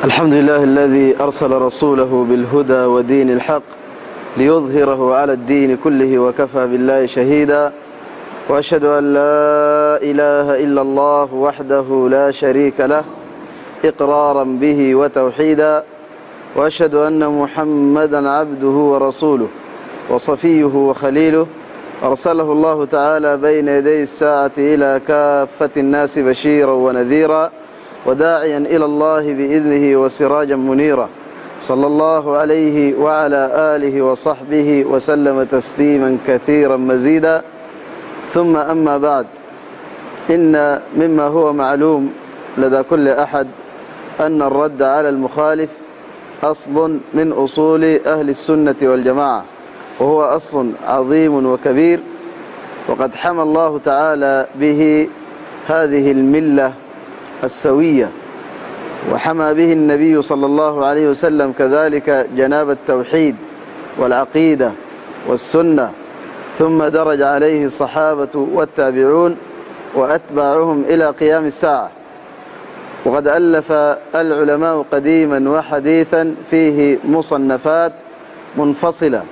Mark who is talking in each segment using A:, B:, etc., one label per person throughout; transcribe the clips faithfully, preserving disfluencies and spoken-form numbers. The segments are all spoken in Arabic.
A: الحمد لله الذي أرسل رسوله بالهدى ودين الحق ليظهره على الدين كله وكفى بالله شهيدا، وأشهد أن لا إله إلا الله وحده لا شريك له إقرارا به وتوحيدا، وأشهد أن محمدا عبده ورسوله وصفيه وخليله أرسله الله تعالى بين يدي الساعة إلى كافة الناس بشيرا ونذيرا وداعيا إلى الله بإذنه وسراجا منيرا، صلى الله عليه وعلى آله وصحبه وسلم تسليما كثيرا مزيدا. ثم أما بعد، إن مما هو معلوم لدى كل أحد أن الرد على المخالف أصل من أصول أهل السنة والجماعة، وهو أصل عظيم وكبير، وقد حمى الله تعالى به هذه الملة السوية، وحمى به النبي صلى الله عليه وسلم كذلك جناب التوحيد والعقيدة والسنة، ثم درج عليه الصحابة والتابعون وأتباعهم إلى قيام الساعة. وقد ألف العلماء قديما وحديثا فيه مصنفات منفصلة،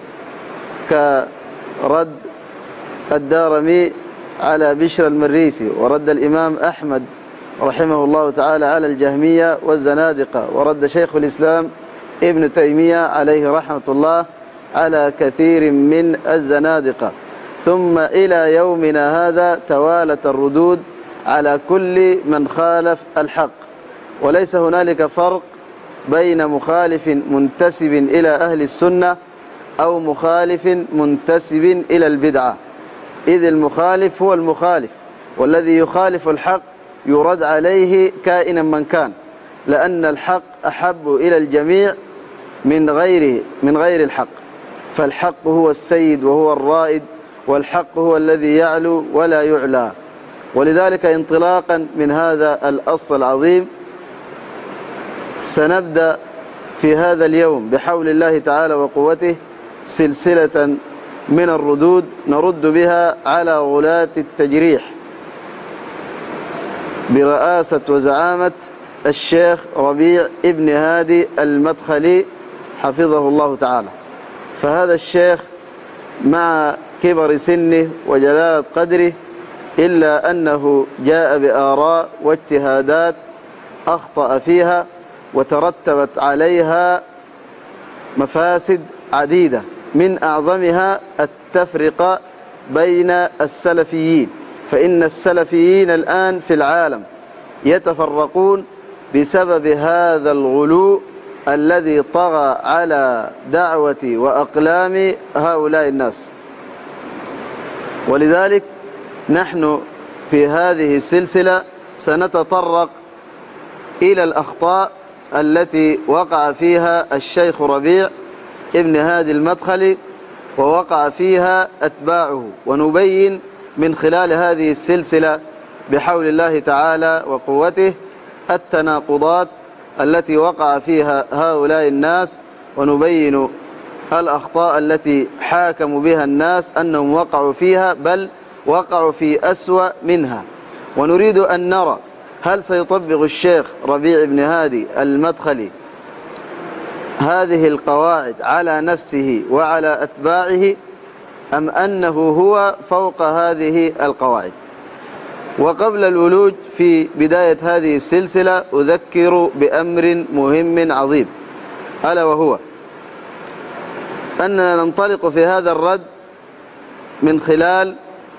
A: كرد الدارمي على بشر المريسي، ورد الإمام أحمد رحمه الله تعالى على الجهمية والزنادقة، ورد شيخ الإسلام ابن تيمية عليه رحمة الله على كثير من الزنادقة، ثم إلى يومنا هذا توالت الردود على كل من خالف الحق. وليس هنالك فرق بين مخالف منتسب إلى أهل السنة أو مخالف منتسب إلى البدعة، إذ المخالف هو المخالف، والذي يخالف الحق يرد عليه كائنا من كان، لأن الحق أحب إلى الجميع من غيره من غير الحق، فالحق هو السيد وهو الرائد، والحق هو الذي يعلو ولا يعلى. ولذلك انطلاقا من هذا الأصل العظيم سنبدأ في هذا اليوم بحول الله تعالى وقوته سلسلة من الردود نرد بها على غلاة التجريح برئاسة وزعامة الشيخ ربيع ابن هادي المدخلي حفظه الله تعالى. فهذا الشيخ مع كبر سنه وجلالة قدره إلا أنه جاء بآراء واجتهادات أخطأ فيها وترتبت عليها مفاسد عديدة، من أعظمها التفرقة بين السلفيين، فإن السلفيين الآن في العالم يتفرقون بسبب هذا الغلو الذي طغى على دعوة وأقلام هؤلاء الناس. ولذلك نحن في هذه السلسلة سنتطرق إلى الأخطاء التي وقع فيها الشيخ ربيع ابن هادي المدخلي ووقع فيها أتباعه، ونبين من خلال هذه السلسلة بحول الله تعالى وقوته التناقضات التي وقع فيها هؤلاء الناس، ونبين الأخطاء التي حاكموا بها الناس أنهم وقعوا فيها، بل وقعوا في أسوأ منها. ونريد أن نرى هل سيطبق الشيخ ربيع بن هادي المدخلي هذه القواعد على نفسه وعلى أتباعه، أم أنه هو فوق هذه القواعد. وقبل الولوج في بداية هذه السلسلة أذكر بأمر مهم عظيم، ألا وهو أننا ننطلق في هذا الرد من خلال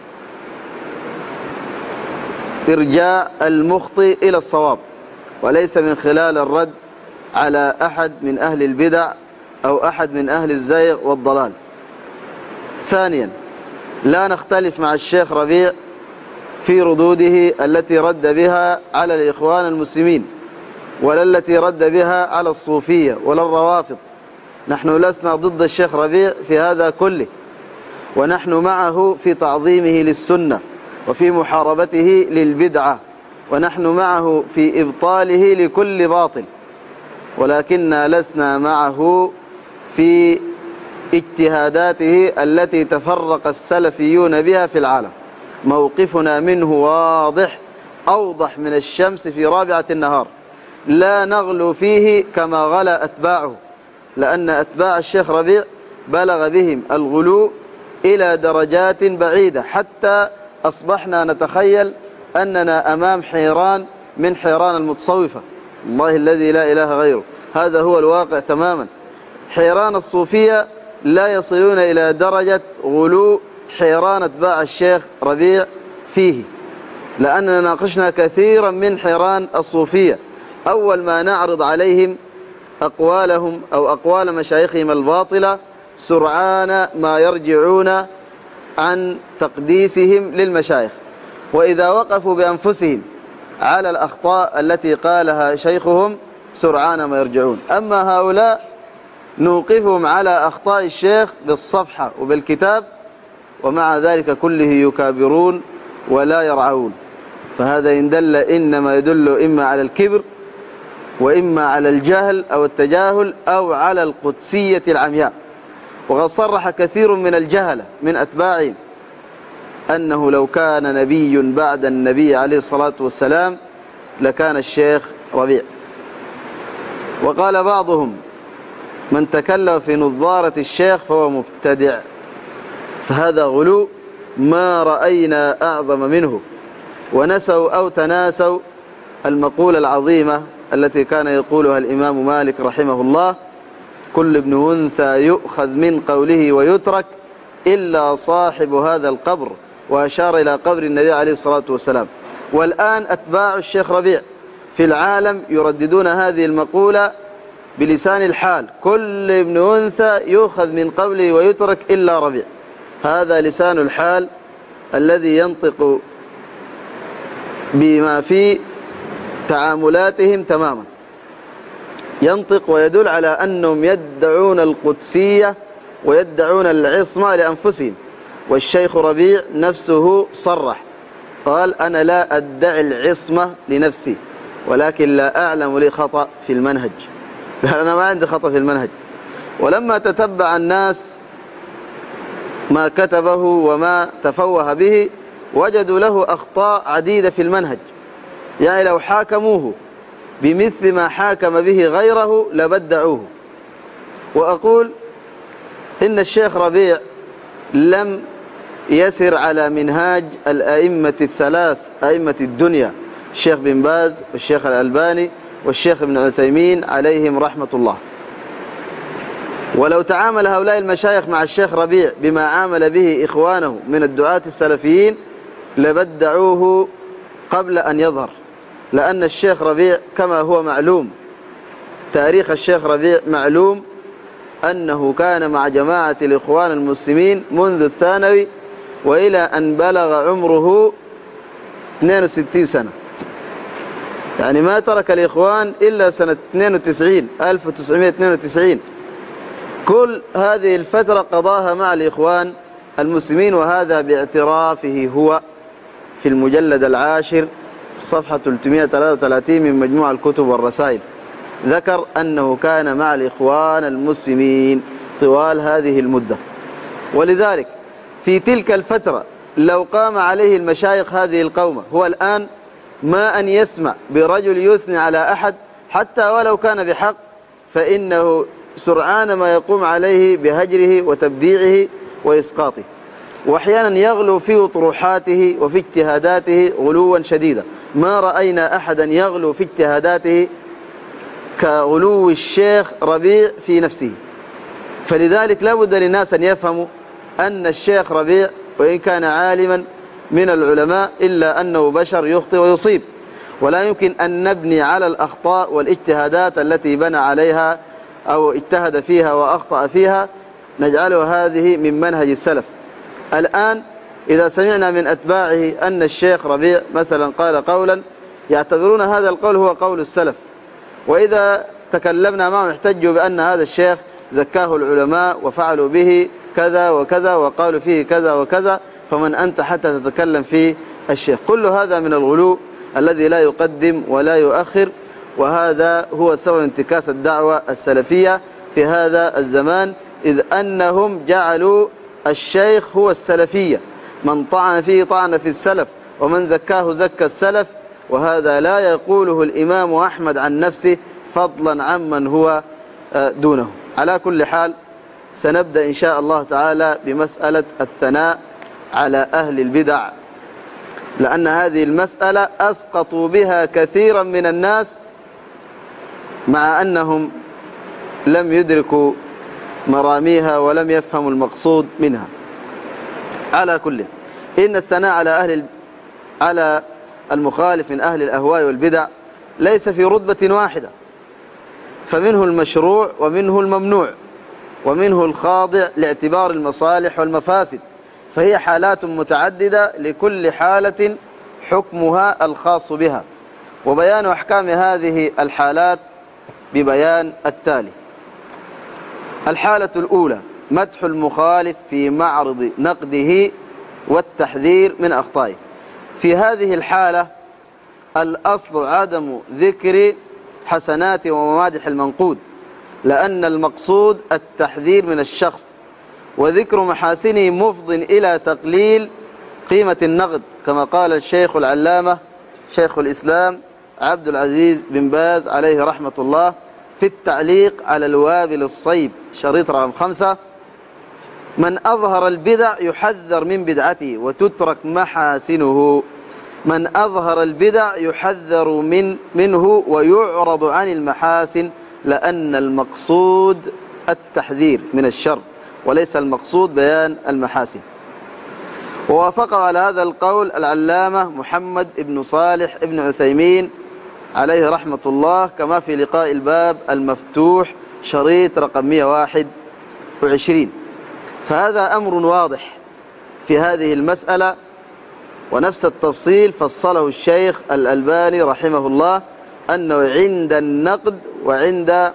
A: إرجاع المخطئ إلى الصواب، وليس من خلال الرد على أحد من أهل البدع أو أحد من أهل الزيغ والضلال. ثانيا، لا نختلف مع الشيخ ربيع في ردوده التي رد بها على الإخوان المسلمين، ولا التي رد بها على الصوفية ولا الروافض. نحن لسنا ضد الشيخ ربيع في هذا كله، ونحن معه في تعظيمه للسنة وفي محاربته للبدعة، ونحن معه في إبطاله لكل باطل، ولكننا لسنا معه في اجتهاداته التي تفرق السلفيون بها في العالم. موقفنا منه واضح أوضح من الشمس في رابعة النهار، لا نغلو فيه كما غلا أتباعه، لأن أتباع الشيخ ربيع بلغ بهم الغلو إلى درجات بعيدة، حتى أصبحنا نتخيل أننا أمام حيران من حيران المتصوفة، الله الذي لا إله غيره. هذا هو الواقع تماما. حيران الصوفية لا يصلون إلى درجة غلو حيران أتباع الشيخ ربيع فيه، لأننا ناقشنا كثيرا من حيران الصوفية. أول ما نعرض عليهم أقوالهم أو أقوال مشايخهم الباطلة سرعان ما يرجعون عن تقديسهم للمشايخ، وإذا وقفوا بأنفسهم على الأخطاء التي قالها شيخهم سرعان ما يرجعون. أما هؤلاء نوقفهم على أخطاء الشيخ بالصفحة وبالكتاب، ومع ذلك كله يكابرون ولا يرعون. فهذا إن دل إنما يدل إما على الكبر، وإما على الجهل أو التجاهل، أو على القدسية العمياء. وقد صرح كثير من الجهلة من أتباعهم أنه لو كان نبي بعد النبي عليه الصلاة والسلام لكان الشيخ ربيع. وقال بعضهم من تكلم في نظارة الشيخ فهو مبتدع. فهذا غلو ما رأينا أعظم منه. ونسوا أو تناسوا المقولة العظيمة التي كان يقولها الإمام مالك رحمه الله: كل ابن أنثى يؤخذ من قوله ويترك إلا صاحب هذا القبر، وأشار إلى قبر النبي عليه الصلاة والسلام. والآن أتباع الشيخ ربيع في العالم يرددون هذه المقولة بلسان الحال: كل ابن أنثى يؤخذ من قوله ويترك إلا ربيع. هذا لسان الحال الذي ينطق بما في تعاملاتهم تماما، ينطق ويدل على أنهم يدعون القدسية ويدعون العصمة لأنفسهم. والشيخ ربيع نفسه صرح قال: أنا لا أدعي العصمة لنفسي، ولكن لا أعلم لي خطأ في المنهج. أنا ما عندي خطأ في المنهج. ولما تتبع الناس ما كتبه وما تفوه به وجدوا له أخطاء عديدة في المنهج، يعني لو حاكموه بمثل ما حاكم به غيره لبدعوه. وأقول إن الشيخ ربيع لم يسر على منهاج الأئمة الثلاث أئمة الدنيا، الشيخ بن باز والشيخ الألباني والشيخ ابن عثيمين عليهم رحمة الله. ولو تعامل هؤلاء المشايخ مع الشيخ ربيع بما عامل به إخوانه من الدعاة السلفيين لبدعوه قبل أن يظهر، لأن الشيخ ربيع كما هو معلوم، تاريخ الشيخ ربيع معلوم أنه كان مع جماعة الإخوان المسلمين منذ الثانوي وإلى أن بلغ عمره اثنين وستين سنة، يعني ما ترك الإخوان إلا سنة اثنين وتسعين ألف وتسعمائة واثنين وتسعين. كل هذه الفترة قضاها مع الإخوان المسلمين، وهذا باعترافه هو في المجلد العاشر صفحة ثلاثمائة وثلاثة وثلاثين من مجموع الكتب والرسائل، ذكر أنه كان مع الإخوان المسلمين طوال هذه المدة. ولذلك في تلك الفترة لو قام عليه المشايخ هذه القومة، هو الآن ما أن يسمع برجل يثني على أحد حتى ولو كان بحق، فإنه سرعان ما يقوم عليه بهجره وتبديعه وإسقاطه. وأحيانا يغلو في أطروحاته وفي اجتهاداته غلوا شديدا. ما رأينا أحدا يغلو في اجتهاداته كغلو الشيخ ربيع في نفسه. فلذلك لا بد للناس أن يفهموا أن الشيخ ربيع وإن كان عالما من العلماء إلا أنه بشر يخطئ ويصيب، ولا يمكن أن نبني على الأخطاء والاجتهادات التي بنى عليها أو اجتهد فيها وأخطأ فيها نجعله هذه من منهج السلف. الآن إذا سمعنا من أتباعه أن الشيخ ربيع مثلا قال قولا يعتبرون هذا القول هو قول السلف، وإذا تكلمنا معهم احتجوا بأن هذا الشيخ زكاه العلماء وفعلوا به كذا وكذا وقالوا فيه كذا وكذا، فمن أنت حتى تتكلم في الشيخ؟ كل هذا من الغلو الذي لا يقدم ولا يؤخر، وهذا هو سبب انتكاس الدعوة السلفية في هذا الزمان، إذ أنهم جعلوا الشيخ هو السلفية، من طعن فيه طعن في السلف، ومن زكاه زكى السلف، وهذا لا يقوله الإمام أحمد عن نفسه فضلا عمن هو دونه. على كل حال سنبدأ إن شاء الله تعالى بمسألة الثناء على أهل البدع، لأن هذه المسألة أسقطوا بها كثيرا من الناس مع أنهم لم يدركوا مراميها ولم يفهموا المقصود منها. على كل إن الثناء على أهل على المخالف من أهل الأهواء والبدع ليس في رتبة واحدة، فمنه المشروع ومنه الممنوع ومنه الخاضع لاعتبار المصالح والمفاسد، فهي حالات متعددة لكل حالة حكمها الخاص بها. وبيان أحكام هذه الحالات ببيان التالي: الحالة الأولى مدح المخالف في معرض نقده والتحذير من أخطائه. في هذه الحالة الأصل عدم ذكر حسنات وممادح المنقود، لأن المقصود التحذير من الشخص، وذكر محاسنه مفض إلى تقليل قيمة النقد، كما قال الشيخ العلامة شيخ الإسلام عبد العزيز بن باز عليه رحمة الله في التعليق على الوابل الصيب شريط رقم خمسة: من أظهر البدع يحذر من بدعته وتترك محاسنه. من أظهر البدع يحذر من منه ويعرض عن المحاسن، لأن المقصود التحذير من الشر وليس المقصود بيان المحاسن. ووافق على هذا القول العلامة محمد بن صالح بن عثيمين عليه رحمة الله، كما في لقاء الباب المفتوح شريط رقم مئة وواحد وعشرين. فهذا أمر واضح في هذه المسألة، ونفس التفصيل فصله الشيخ الألباني رحمه الله، أنه عند النقد وعند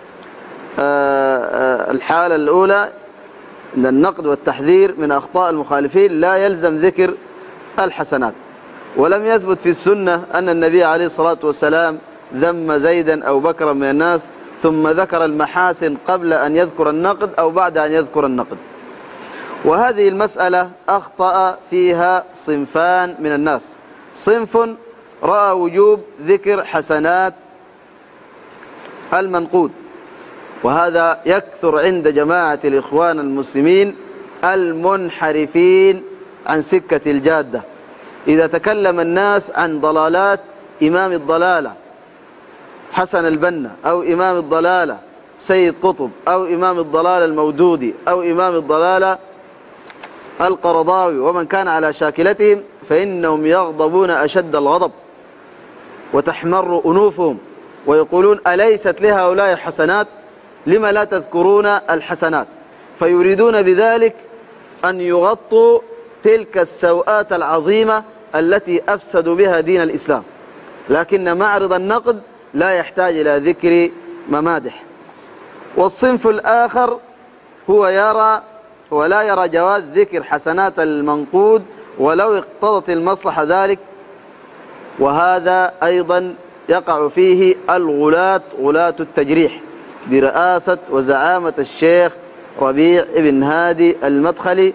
A: الحالة الأولى عند النقد والتحذير من أخطاء المخالفين لا يلزم ذكر الحسنات. ولم يثبت في السنة أن النبي عليه الصلاة والسلام ذم زيدا أو بكرا من الناس ثم ذكر المحاسن قبل أن يذكر النقد أو بعد أن يذكر النقد. وهذه المسألة أخطأ فيها صنفان من الناس: صنف رأى وجوب ذكر حسنات المنقود، وهذا يكثر عند جماعة الإخوان المسلمين المنحرفين عن سكة الجادة. إذا تكلم الناس عن ضلالات إمام الضلالة حسن البنا، أو إمام الضلالة سيد قطب، أو إمام الضلالة المودودي، أو إمام الضلالة القرضاوي ومن كان على شاكلتهم، فإنهم يغضبون أشد الغضب وتحمر أنوفهم ويقولون: أليست لهؤلاء حسنات؟ لما لا تذكرون الحسنات؟ فيريدون بذلك أن يغطوا تلك السوءات العظيمة التي أفسدوا بها دين الإسلام. لكن معرض النقد لا يحتاج إلى ذكر ممادح. والصنف الآخر هو يرى ولا يرى جواز ذكر حسنات المنقود ولو اقتضت المصلحة ذلك، وهذا أيضا يقع فيه الغلاة غلاة التجريح برئاسة وزعامة الشيخ ربيع بن هادي المدخلي،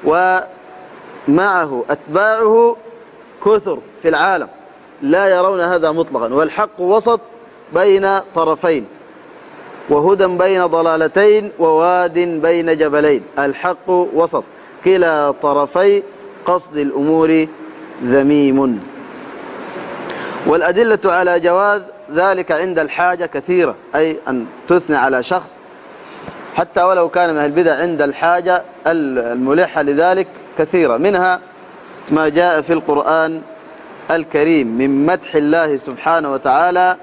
A: ومعه أتباعه كثر في العالم لا يرون هذا مطلقا. والحق وسط بين طرفين، وهدى بين ضلالتين، وواد بين جبلين. الحق وسط، كلا طرفي قصد الأمور ذميم. والأدلة على جواز ذلك عند الحاجة كثيرة، أي أن تثني على شخص حتى ولو كان من البدع عند الحاجة الملحة لذلك كثيرة. منها ما جاء في القرآن الكريم من مدح الله سبحانه وتعالى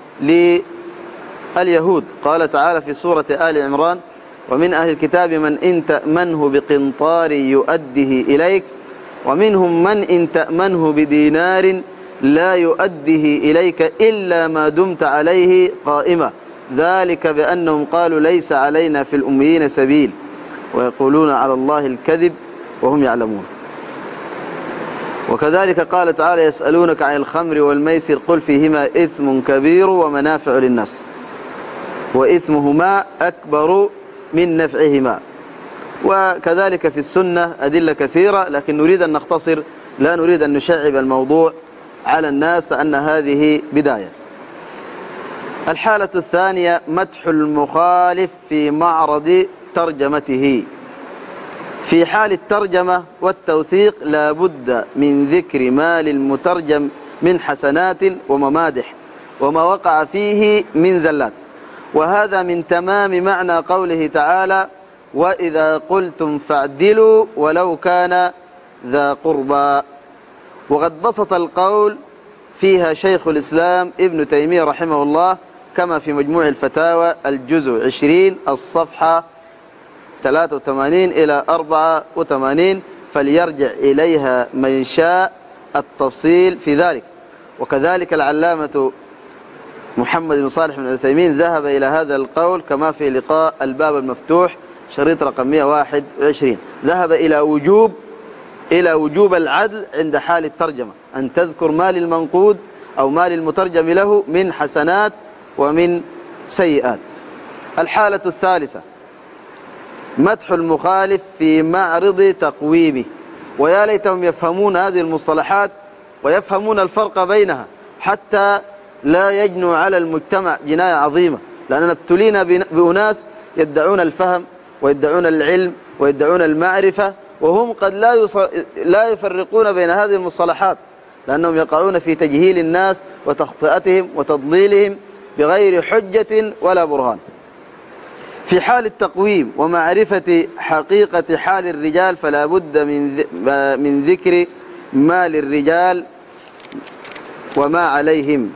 A: لليهود. قال تعالى في سورة آل عمران: ومن أهل الكتاب من إن تأمنه بقنطار يؤده إليك ومنهم من إن تأمنه بدينار لا يؤده إليك إلا ما دمت عليه قائمة ذلك بأنهم قالوا ليس علينا في الأميين سبيل ويقولون على الله الكذب وهم يعلمون. وكذلك قال تعالى: يسألونك عن الخمر والميسر قل فيهما إثم كبير ومنافع للناس وإثمهما أكبر من نفعهما. وكذلك في السنة أدلة كثيرة، لكن نريد أن نختصر، لا نريد أن نشعب الموضوع على الناس أن هذه بداية. الحالة الثانية مدح المخالف في معرض ترجمته. في حال الترجمة والتوثيق لا بد من ذكر ما للمترجم من حسنات وممادح وما وقع فيه من زلات، وهذا من تمام معنى قوله تعالى: وإذا قلتم فاعدلوا ولو كان ذا قربى. وقد بسط القول فيها شيخ الإسلام ابن تيمية رحمه الله كما في مجموع الفتاوى الجزء عشرين الصفحة ثلاثة وثمانين إلى أربعة وثمانين، فليرجع إليها من شاء التفصيل في ذلك. وكذلك العلامة محمد بن صالح بن عثيمين ذهب إلى هذا القول كما في لقاء الباب المفتوح شريط رقم مئة وواحد وعشرين، ذهب إلى وجوب إلى وجوب العدل عند حال الترجمة، أن تذكر ما للمنقود أو ما للمترجم له من حسنات ومن سيئات. الحالة الثالثة مدح المخالف في معرض تقويمه. ويا ليتهم يفهمون هذه المصطلحات ويفهمون الفرق بينها حتى لا يجنوا على المجتمع جناية عظيمة، لأننا ابتلينا بأناس يدعون الفهم ويدعون العلم ويدعون المعرفة، وهم قد لا لا يفرقون بين هذه المصطلحات، لأنهم يقعون في تجهيل الناس وتخطئتهم وتضليلهم بغير حجة ولا برهان. في حال التقويم ومعرفة حقيقة حال الرجال فلا بد من من ذكر ما للرجال وما عليهم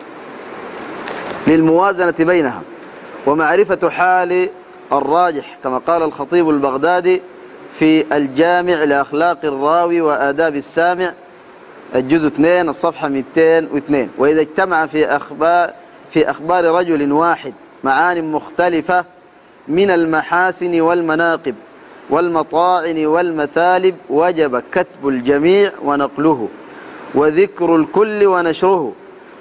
A: للموازنة بينها، ومعرفة حال الراجح كما قال الخطيب البغدادي في الجامع لأخلاق الراوي وآداب السامع الجزء اثنين الصفحة مئتين واثنين: وإذا اجتمع في أخبار في أخبار رجل واحد معان مختلفة من المحاسن والمناقب والمطاعن والمثالب وجب كتب الجميع ونقله وذكر الكل ونشره،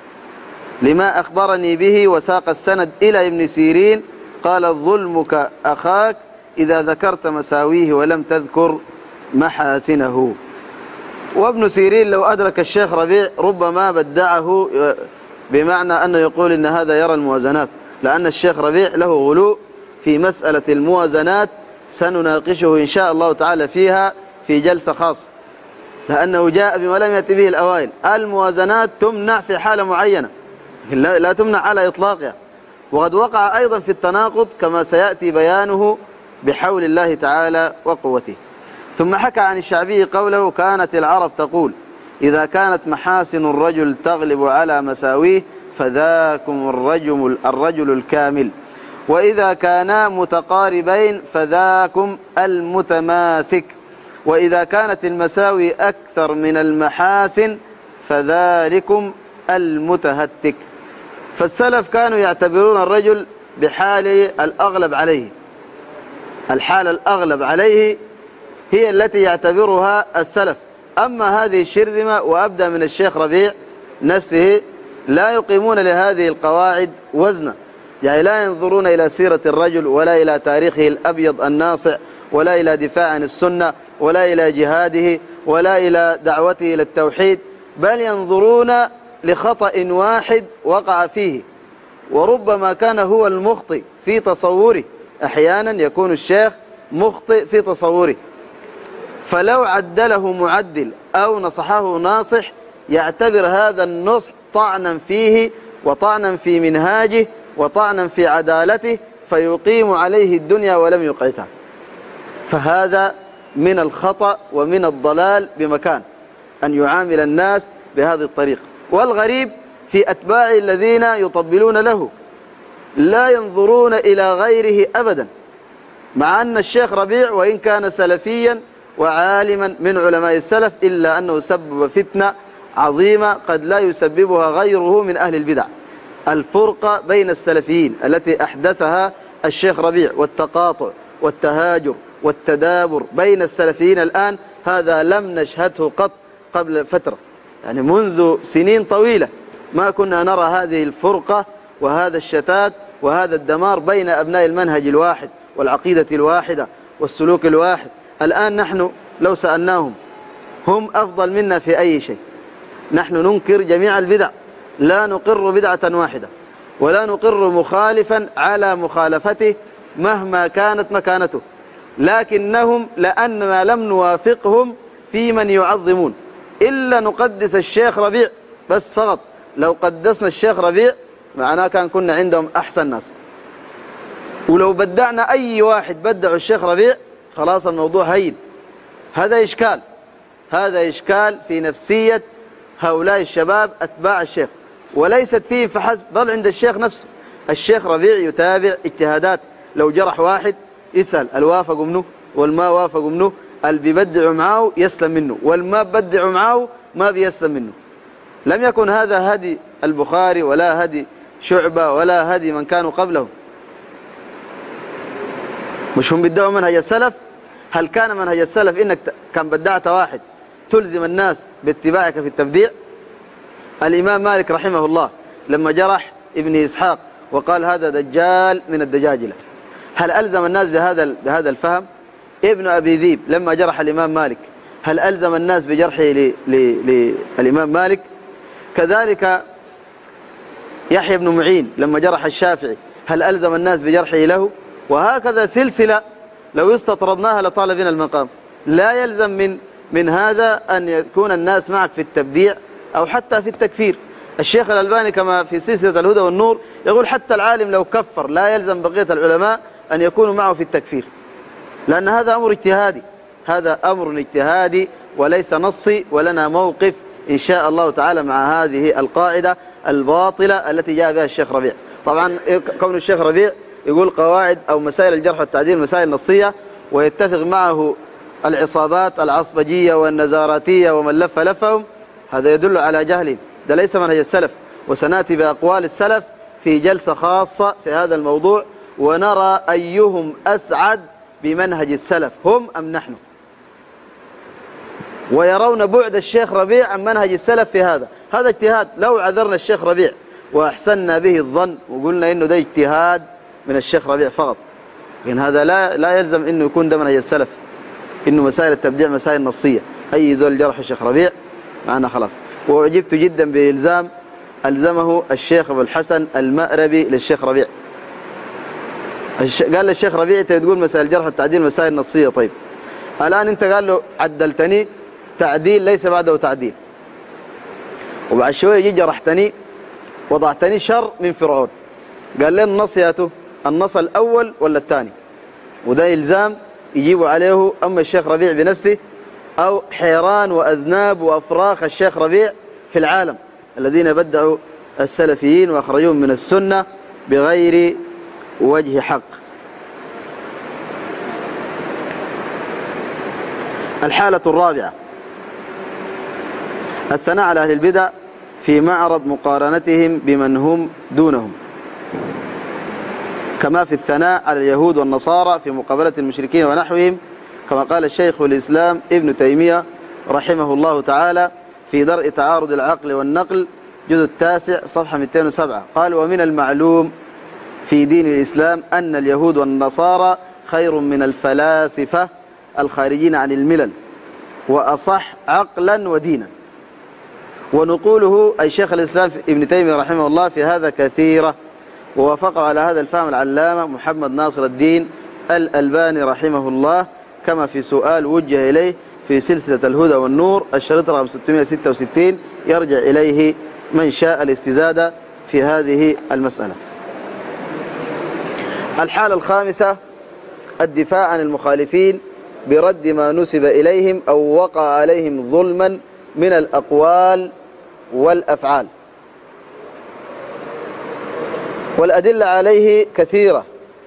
A: لما أخبرني به. وساق السند إلى ابن سيرين قال: ظلمك أخاك إذا ذكرت مساويه ولم تذكر محاسنه. وابن سيرين لو أدرك الشيخ ربيع ربما بدعه، بمعنى أنه يقول إن هذا يرى الموازنات، لأن الشيخ ربيع له غلو في مسألة الموازنات، سنناقشه إن شاء الله تعالى فيها في جلسة خاصة، لأنه جاء بما لم يأتي به الأوائل. الموازنات تمنع في حالة معينة، لا تمنع على إطلاقها، وقد وقع أيضا في التناقض كما سيأتي بيانه بحول الله تعالى وقوته. ثم حكى عن الشعبي قوله: كانت العرب تقول إذا كانت محاسن الرجل تغلب على مساويه فذاكم الرجل, الرجل الكامل، وإذا كانا متقاربين فذاكم المتماسك، وإذا كانت المساوي أكثر من المحاسن فذلكم المتهتك. فالسلف كانوا يعتبرون الرجل بحال الأغلب عليه، الحالة الأغلب عليه هي التي يعتبرها السلف. أما هذه الشرذمة وأبدأ من الشيخ ربيع نفسه لا يقيمون لهذه القواعد وزنا، يعني لا ينظرون إلى سيرة الرجل ولا إلى تاريخه الأبيض الناصع ولا إلى دفاع عن السنة ولا إلى جهاده ولا إلى دعوته إلى التوحيد، بل ينظرون لخطأ واحد وقع فيه، وربما كان هو المخطئ في تصوره. أحيانا يكون الشيخ مخطئ في تصوره، فلو عدله معدل أو نصحه ناصح يعتبر هذا النصح طعنا فيه وطعنا في منهاجه وطعنا في عدالته، فيقيم عليه الدنيا ولم يقعتها. فهذا من الخطأ ومن الضلال بمكان أن يعامل الناس بهذه الطريقة. والغريب في أتباع الذين يطبلون له لا ينظرون إلى غيره أبدا، مع أن الشيخ ربيع وإن كان سلفيا وعالما من علماء السلف إلا أنه سبب فتنة عظيمة قد لا يسببها غيره من أهل البدع، الفرقة بين السلفيين التي أحدثها الشيخ ربيع، والتقاطع والتهاجر والتدابر بين السلفيين الآن، هذا لم نشهده قط قبل فترة، يعني منذ سنين طويلة ما كنا نرى هذه الفرقة وهذا الشتات وهذا الدمار بين أبناء المنهج الواحد والعقيدة الواحدة والسلوك الواحد. الآن نحن لو سألناهم هم أفضل منا في أي شيء نحن ننكر جميع البدع، لا نقر بدعة واحدة، ولا نقر مخالفا على مخالفته مهما كانت مكانته، لكنهم لأننا لم نوافقهم في من يعظمون، إلا نقدس الشيخ ربيع بس فقط. لو قدسنا الشيخ ربيع معناه كان كنا عندهم أحسن ناس، ولو بدعنا أي واحد بدعوا الشيخ ربيع خلاص الموضوع هين. هذا إشكال، هذا إشكال في نفسية هؤلاء الشباب أتباع الشيخ، وليست فيه فحسب بل عند الشيخ نفسه. الشيخ ربيع يتابع اجتهادات، لو جرح واحد يسأل الوافق منه والما وافق منه، اللي بيبدعوا معاه يسلم منه والما بدعوا معاه ما بيسلم منه. لم يكن هذا هدي البخاري ولا هدي شعبة ولا هدي من كانوا قبله. مش هم بدعوا منهج السلف؟ هل كان منهج السلف إنك كان بدعت واحد تلزم الناس باتباعك في التبديع؟ الإمام مالك رحمه الله لما جرح ابن إسحاق وقال هذا دجال من الدجاجلة، هل ألزم الناس بهذا بهذا الفهم؟ ابن أبي ذيب لما جرح الإمام مالك هل ألزم الناس بجرحه للإمام مالك؟ كذلك يحيى بن معين لما جرح الشافعي هل ألزم الناس بجرحه له؟ وهكذا سلسلة لو استطردناها لطال بنا المقام. لا يلزم من من هذا أن يكون الناس معك في التبديع أو حتى في التكفير. الشيخ الألباني كما في سلسلة الهدى والنور يقول حتى العالم لو كفر لا يلزم بقية العلماء أن يكونوا معه في التكفير، لأن هذا أمر اجتهادي، هذا أمر اجتهادي وليس نصي، ولنا موقف إن شاء الله تعالى مع هذه القاعدة الباطلة التي جاء بها الشيخ ربيع. طبعا كون الشيخ ربيع يقول قواعد أو مسائل الجرح والتعديل مسائل نصية ويتفق معه العصابات العصبجية والنزاراتية ومن لف لفهم، هذا يدل على جهلهم، ده ليس منهج السلف. وسنأتي بأقوال السلف في جلسة خاصة في هذا الموضوع، ونرى أيهم أسعد بمنهج السلف، هم أم نحن. ويرون بعد الشيخ ربيع عن منهج السلف في هذا. هذا اجتهاد، لو عذرنا الشيخ ربيع وأحسننا به الظن وقلنا إنه ده اجتهاد من الشيخ ربيع فقط، لكن هذا لا لا يلزم إنه يكون ده منهج السلف، إنه مسائل التبديع مسائل نصية. أي زول جرح الشيخ ربيع معنا خلاص. وأعجبت جدا بإلزام ألزمه الشيخ أبو الحسن المأربي للشيخ ربيع. قال للشيخ ربيع أنت تقول مسائل الجرح والتعديل مسائل نصية، طيب الآن أنت قال له عدلتني تعديل ليس بعده تعديل، وبعد شوية يجي جرحتني وضعتني شر من فرعون، قال لي النص ياته النص الأول ولا الثاني؟ وده إلزام يجيبوا عليه أما الشيخ ربيع بنفسه أو حيران وأذناب وأفراخ الشيخ ربيع في العالم الذين بدعوا السلفيين وأخرجوهم من السنة بغير وجه حق. الحالة الرابعة الثناء على أهل البدع في معرض مقارنتهم بمن هم دونهم، كما في الثناء على اليهود والنصارى في مقابلة المشركين ونحوهم، كما قال الشيخ الإسلام ابن تيمية رحمه الله تعالى في درء تعارض العقل والنقل جزء التاسع صفحة مئتين وسبعة، قال ومن المعلوم في دين الإسلام أن اليهود والنصارى خير من الفلاسفة الخارجين عن الملل وأصح عقلا ودينا. ونقوله أي شيخ الإسلام ابن تيمية رحمه الله في هذا كثيرة، ووافقه على هذا الفهم العلامة محمد ناصر الدين الألباني رحمه الله، كما في سؤال وجه إليه في سلسلة الهدى والنور الشريط رقم ستمئة وستة وستين، يرجع إليه من شاء الاستزادة في هذه المسألة. الحالة الخامسة الدفاع عن المخالفين برد ما نسب إليهم أو وقع عليهم ظلما من الأقوال والأفعال، والأدلة عليه كثيرة،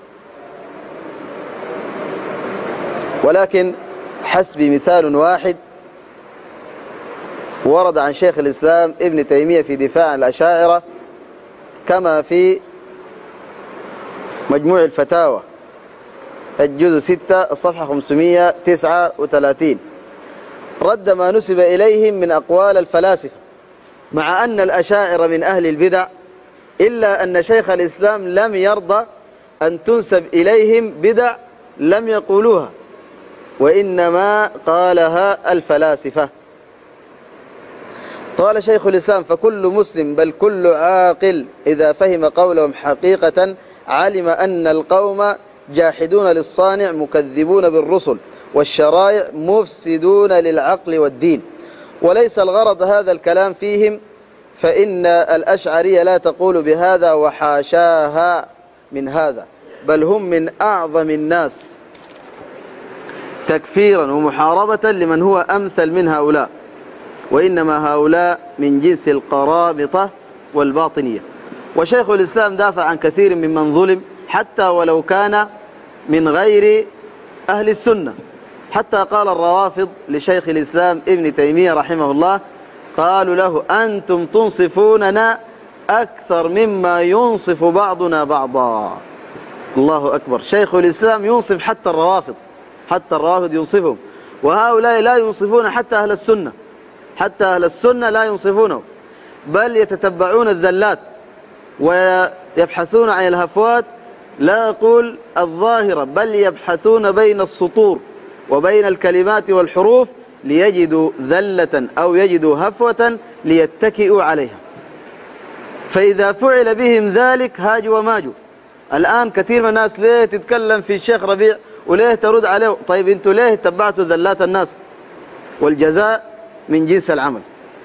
A: ولكن حسب مثال واحد ورد عن شيخ الإسلام ابن تيمية في دفاع عن الأشاعرة كما في مجموع الفتاوى الجزء ستة الصفحة خمسمئة وتسعة وثلاثين، رد ما نسب إليهم من أقوال الفلاسفة، مع أن الأشاعرة من أهل البدع، إلا أن شيخ الإسلام لم يرضى أن تنسب إليهم بدع لم يقولوها، وإنما قالها الفلاسفة. قال شيخ الإسلام: فكل مسلم بل كل عاقل إذا فهم قولهم حقيقة علم أن القوم جاحدون للصانع مكذبون بالرسل والشرائع مفسدون للعقل والدين، وليس الغرض هذا الكلام فيهم، فإن الأشعرية لا تقول بهذا وحاشاها من هذا، بل هم من أعظم الناس تكفيرا ومحاربة لمن هو أمثل من هؤلاء، وإنما هؤلاء من جنس القرامطة والباطنية. وشيخ الإسلام دافع عن كثير ممن ظلم حتى ولو كان من غير أهل السنة، حتى قال الروافض لشيخ الإسلام ابن تيمية رحمه الله، قالوا له: أنتم تنصفوننا أكثر مما ينصف بعضنا بعضا. الله أكبر، شيخ الإسلام ينصف حتى الروافض، حتى الروافض ينصفهم، وهؤلاء لا ينصفون حتى أهل السنة، حتى أهل السنة لا ينصفونه، بل يتتبعون الذلات ويبحثون عن الهفوات، لا يقول الظاهرة، بل يبحثون بين السطور وبين الكلمات والحروف ليجدوا ذلة أو يجدوا هفوة ليتكئوا عليها. فإذا فعل بهم ذلك هاجوا وماجوا. الآن كثير من الناس ليه تتكلم في الشيخ ربيع وليه ترد عليه؟ طيب انتوا ليه تبعتوا ذلات الناس؟ والجزاء من جنس العمل.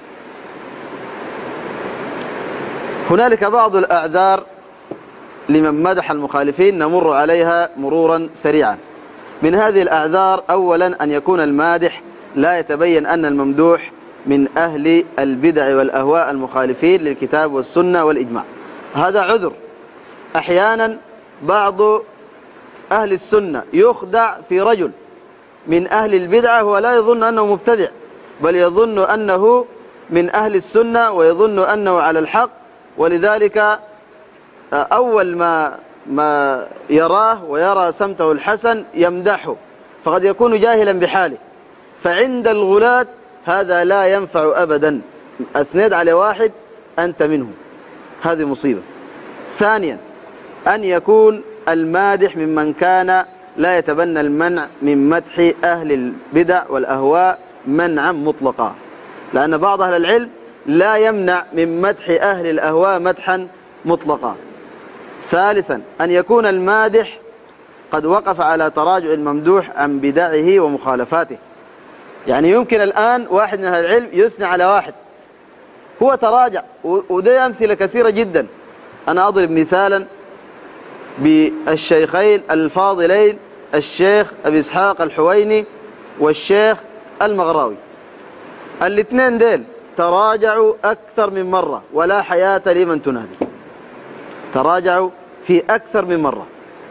A: هنالك بعض الأعذار لمن مدح المخالفين نمر عليها مرورا سريعا. من هذه الأعذار: أولا أن يكون المادح لا يتبين أن الممدوح من أهل البدع والأهواء المخالفين للكتاب والسنة والإجماع، هذا عذر. أحيانا بعض أهل السنة يخدع في رجل من أهل البدعة، هو لا يظن أنه مبتدع، بل يظن أنه من أهل السنة ويظن أنه على الحق، ولذلك أول ما ما يراه ويرى سمته الحسن يمدحه، فقد يكون جاهلا بحاله. فعند الغلاة هذا لا ينفع أبدا، أثنيت على واحد أنت منه، هذه مصيبة. ثانيا أن يكون المادح ممن كان لا يتبنى المنع من مدح أهل البدع والأهواء منعا مطلقا، لأن بعض أهل العلم لا يمنع من مدح أهل الأهواء مدحا مطلقا. ثالثا أن يكون المادح قد وقف على تراجع الممدوح عن بدعه ومخالفاته. يعني يمكن الآن واحد من أهل العلم يثني على واحد، هو تراجع، وده أمثلة كثيرة جدا. أنا أضرب مثالا بالشيخين الفاضلين الشيخ أبي إسحاق الحويني والشيخ المغراوي، الاثنين ديل تراجعوا أكثر من مرة ولا حياة لمن تنادي، تراجعوا في أكثر من مرة.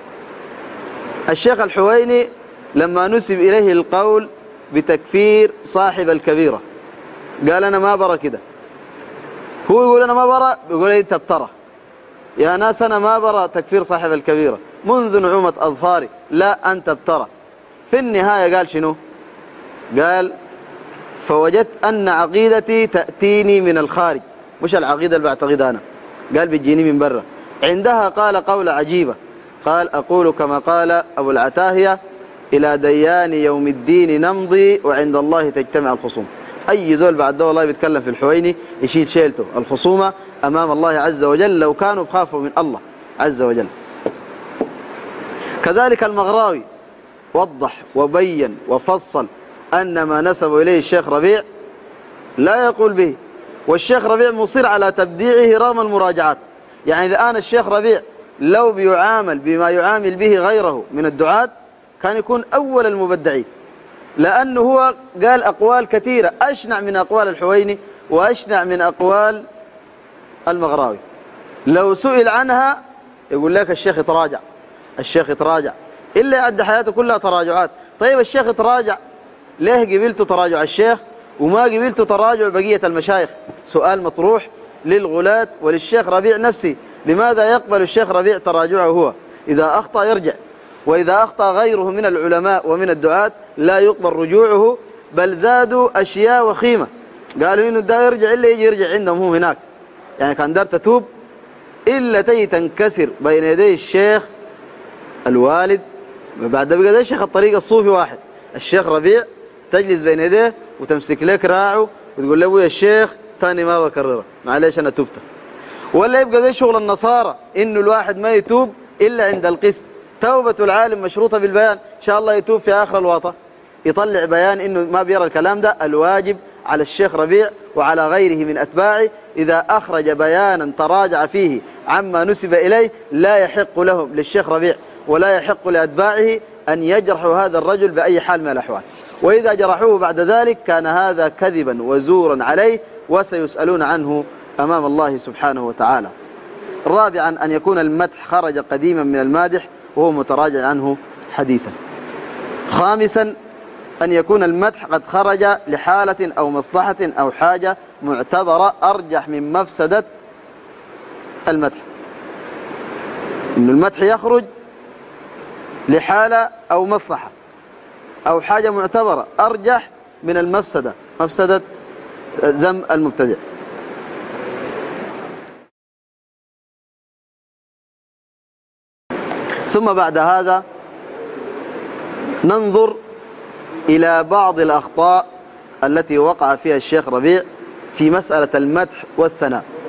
A: الشيخ الحويني لما نسب إليه القول بتكفير صاحب الكبيرة قال أنا ما برى كده، هو يقول أنا ما برى، يقول أنت بترى. يا ناس أنا ما برى تكفير صاحب الكبيرة منذ نعومة أظفاري، لا أنت بترى. في النهاية قال شنو؟ قال فوجدت أن عقيدتي تأتيني من الخارج، مش العقيدة اللي بعتقدها أنا، قال بتجيني من برا. عندها قال قولة عجيبة، قال أقول كما قال أبو العتاهية: إلى ديان يوم الدين نمضي وعند الله تجتمع الخصوم. أي زول بعد ده والله بيتكلم في الحويني يشيل شيلته الخصومة أمام الله عز وجل لو كانوا بخافوا من الله عز وجل. كذلك المغراوي وضح وبين وفصل أن ما نسب إليه الشيخ ربيع لا يقول به، والشيخ ربيع مصر على تبديعه رغم المراجعات. يعني الآن الشيخ ربيع لو بيعامل بما يعامل به غيره من الدعاة كان يكون أول المبدعين، لأنه هو قال أقوال كثيرة أشنع من أقوال الحويني وأشنع من أقوال المغراوي. لو سئل عنها يقول لك الشيخ يتراجع، الشيخ يتراجع، إلا يعد حياته كلها تراجعات. طيب الشيخ يتراجع، ليه قبلت تراجع الشيخ وما قبلت تراجع بقية المشايخ؟ سؤال مطروح للغلاة وللشيخ ربيع نفسه، لماذا يقبل الشيخ ربيع تراجعه هو؟ إذا أخطأ يرجع، وإذا أخطأ غيره من العلماء ومن الدعاة لا يقبل رجوعه، بل زادوا أشياء وخيمة، قالوا إنه دا يرجع إلا يجي يرجع عندهم هو هناك. يعني كان دار تتوب إلا تجي تنكسر بين يدي الشيخ الوالد، بعد بقى ده الشيخ الطريقة الصوفي واحد، الشيخ ربيع تجلس بين يديه وتمسك لك راعه وتقول له يا الشيخ تاني ما بكررها، معلش أنا تبت. ولا يبقى زي شغل النصارى إنه الواحد ما يتوب إلا عند القسط. توبة العالم مشروطة بالبيان، إن شاء الله يتوب في آخر الوطن يطلع بيان إنه ما بيرى الكلام ده. الواجب على الشيخ ربيع وعلى غيره من أتباعه إذا أخرج بيانا تراجع فيه عما نسب إليه لا يحق لهم للشيخ ربيع ولا يحق لأتباعه أن يجرحوا هذا الرجل بأي حال من الأحوال، وإذا جرحوه بعد ذلك كان هذا كذبا وزورا عليه وسيسألون عنه أمام الله سبحانه وتعالى. رابعا أن يكون المدح خرج قديما من المادح وهو متراجع عنه حديثا. خامسا أن يكون المدح قد خرج لحالة أو مصلحة أو حاجة معتبرة أرجح من مفسدة المدح. إن المدح يخرج لحالة أو مصلحة أو حاجة معتبرة أرجح من المفسدة، مفسدة ذم المبتدع. ثم بعد هذا ننظر إلى بعض الأخطاء التي وقع فيها الشيخ ربيع في مسألة المدح والثناء.